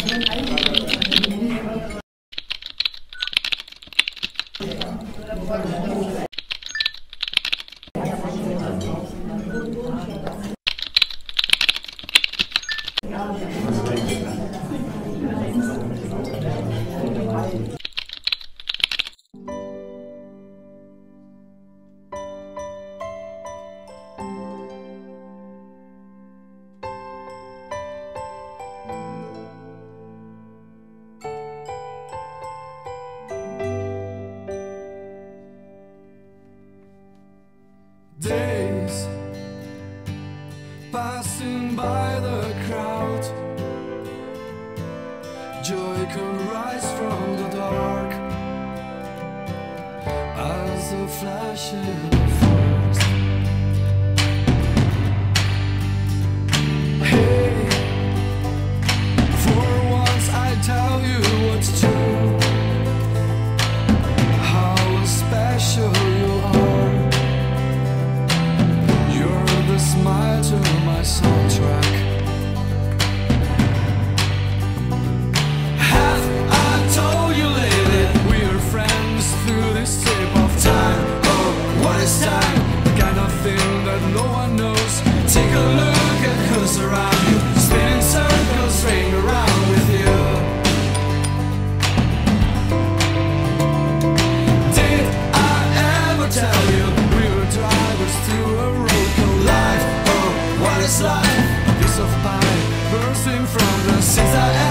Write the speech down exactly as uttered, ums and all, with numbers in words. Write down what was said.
Days passing by the crowd, joy can rise from the dark as a flash in the forest. Hey, for once I tell you what's true, how special you are. The smile to my soundtrack. Have I told you lately we are friends through this tip of time? Oh, what is time? The kind of thing that no one knows. Take a look at who's around you, spinning circles, ring around with you. Did I ever tell you we were drivers through a road? Life, oh, what is life? A piece of pie bursting from the seeds I